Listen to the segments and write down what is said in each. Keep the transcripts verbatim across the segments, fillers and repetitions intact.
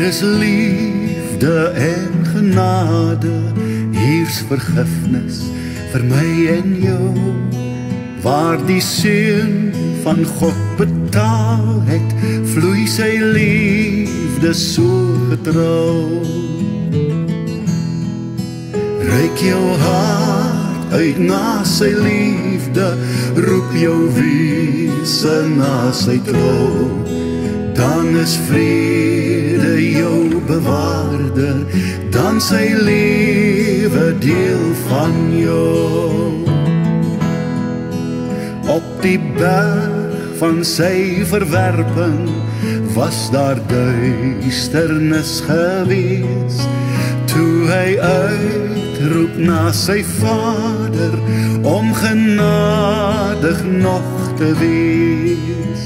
is liefde en genade, hier's vergifnis vir my en jou. Waar die seun van God betaal het, vloei sy liefde so getrou. Reik jou hart uit na sy liefde, roep jou wese na sy trou. Dan is vrede jou bewaarder, dan sy lewe deel van jou. Op die berg van sy verwerping was daar duisternis gewees, toe hy uitroep na sy Vader om genadig nog te wees.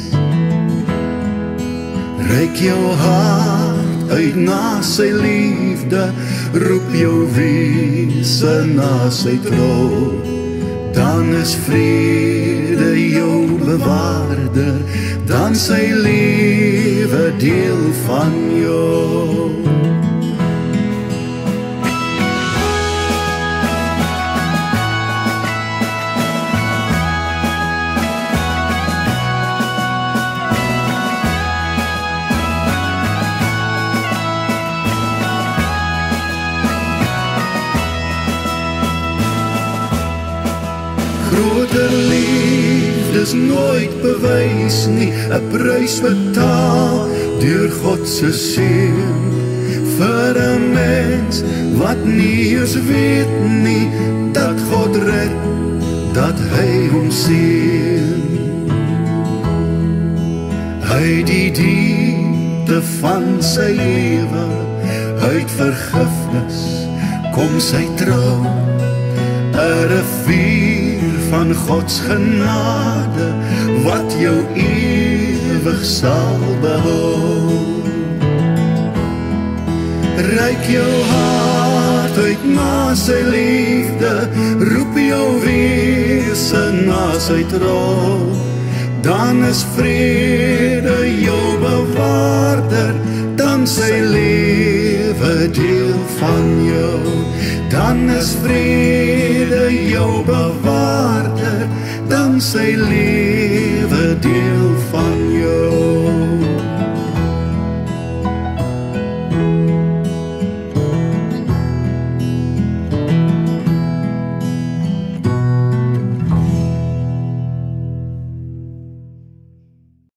Reik jou hart uit na sy liefde, roep jou wese na sy trou. Dan is vrede jou bewaarder, dan sy lewe deel van jou. Groter liefdes nooit bewys nie, 'n prys betaal deur God se seun. Vir 'n mens wat nie eens weet nie, dat God red, dat hy hom seën. Hy die diepte van sy lewe, uit vergifnis kom sy trou. 'n rivier van Gods genade, wat jou ewig sal behou. Reik jou hart uit na sy liefde, roep jou wese na sy trou. Dan is vrede jou bewaarder, dan sy lewe deel van jou. Dan is vrede jou bewaarder, dan sy lewe